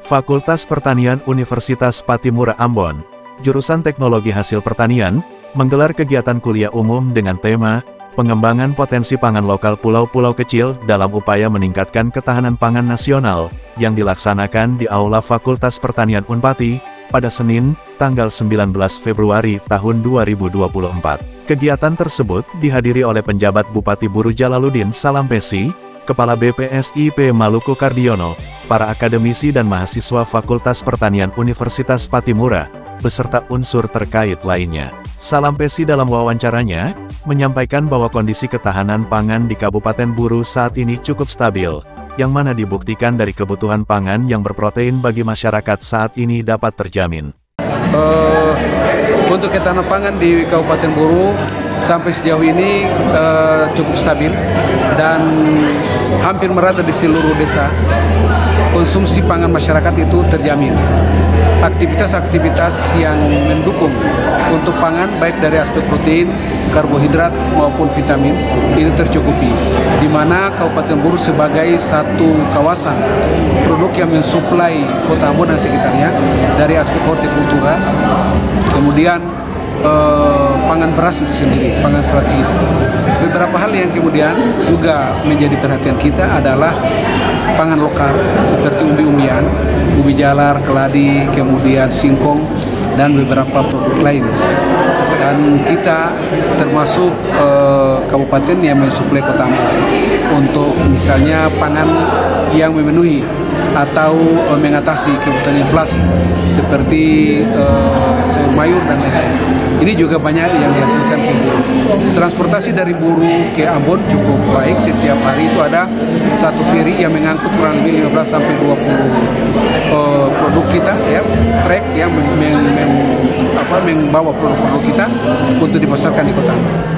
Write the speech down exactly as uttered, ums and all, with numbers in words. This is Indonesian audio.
Fakultas Pertanian Universitas Pattimura Ambon, jurusan Teknologi Hasil Pertanian, menggelar kegiatan kuliah umum dengan tema Pengembangan Potensi Pangan Lokal Pulau-Pulau Kecil dalam upaya meningkatkan ketahanan pangan nasional, yang dilaksanakan di Aula Fakultas Pertanian Unpati, pada Senin, tanggal sembilan belas Februari tahun dua ribu dua puluh empat. Kegiatan tersebut dihadiri oleh penjabat Bupati Buru Jalaluddin Salampesi, Kepala B P S I P Maluku Kardiono, para akademisi dan mahasiswa Fakultas Pertanian Universitas Pattimura, beserta unsur terkait lainnya. Salampesi dalam wawancaranya, menyampaikan bahwa kondisi ketahanan pangan di Kabupaten Buru saat ini cukup stabil, yang mana dibuktikan dari kebutuhan pangan yang berprotein bagi masyarakat saat ini dapat terjamin. Uh, untuk ketahanan pangan di Kabupaten Buru sampai sejauh ini uh, cukup stabil dan hampir merata di seluruh desa. Konsumsi pangan masyarakat itu terjamin. Aktivitas-aktivitas yang mendukung untuk pangan baik dari aspek protein, karbohidrat maupun vitamin ini tercukupi. Di mana Kabupaten Buru sebagai satu kawasan produk yang mensuplai Kota Ambon dan sekitarnya dari aspek hortikultura, kemudian eh, pangan beras itu sendiri, pangan strategis. Beberapa hal yang kemudian juga menjadi perhatian kita adalah pangan lokal seperti umbi-umbian, ubi jalar, keladi, kemudian singkong, dan beberapa produk lain. Dan kita termasuk eh, kabupaten yang mensuplai Kota Ambon untuk misalnya pangan yang memenuhi atau eh, mengatasi kebutuhan inflasi seperti eh, sayur mayur dan lain-lain. Ini juga banyak yang dihasilkan ke Buru. Transportasi dari Buru ke Ambon cukup baik. Setiap hari itu ada satu ferry yang mengangkut kurang lebih lima belas sampai dua puluh uh, produk kita, ya, trek yang mem mem mem apa, membawa produk-produk kita untuk dipasarkan di kota.